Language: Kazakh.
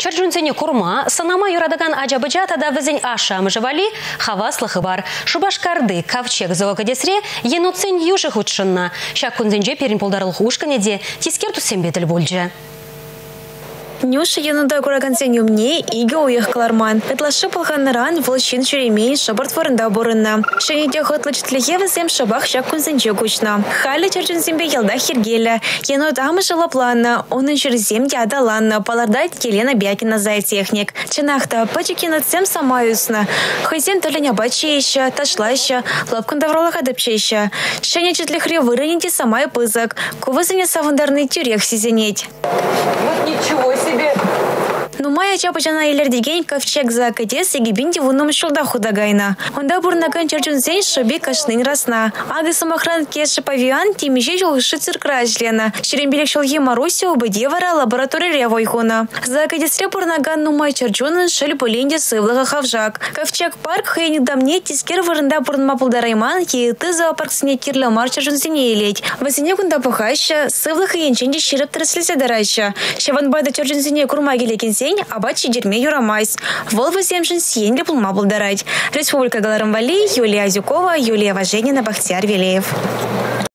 Чарджунзене курма, санама юрадаган аджабыджата да візін ашам жывали, хаваслығы бар. Шубашкарды ковчег зоокадесре еноцен южы худшынна. Шак күнзенже перін полдарылық ушканеде тискер тусембетіл бульджа. Нюша януда курагансен юмне иге уех каларман. Этлашы пылханнаран волчин шеремей шабарт варында борынна. Шенеде хотлычтлихе візем шабах шак күнзенже кучна. Халі чарджунзембе ялда хергеля. Януда амы жалапланна. Оның жүрзем ядаланна. Палардайт Елена Бякина зайтехник. Чынақта пачекина цем самаюсна. Хайзен төліне бачейша, ташлайша, лапкан давролаға дыпчейша. Шене четлихре вырынеде самай пызак. Кувызыне савындарный тюрек сизенеть. Вот ничего себе! Ну мая чапачана илердеген ковчег за кадес егибинди вуном шулда худагайна. Онда бурнаган чарджунзен шоби кашнын расна. Ады самохран кеші павиан тимиже жолышы циркражлена. Шерембелек шолги Маруси обыдевара лаборатория ревойхуна. За кадесре бурнаган ну май чарджунын шель поленде сывлага хавжак. Ковчег парк хайник дамне тискер варында бурнма пулдарайман кейты зоопарк сіне кирламар чарджунзене елеть. Васене кунда пахаща сывлага янченде ширып траслесе дараща. Шаванбайда чарджунзене курмагелекенсен абачи дерме юрамайс. Волва земшин сиенли пулма булдарать. Республика Галарамвали, Юлия Азюкова, Юлия Важенина, Бахтияр Велеев.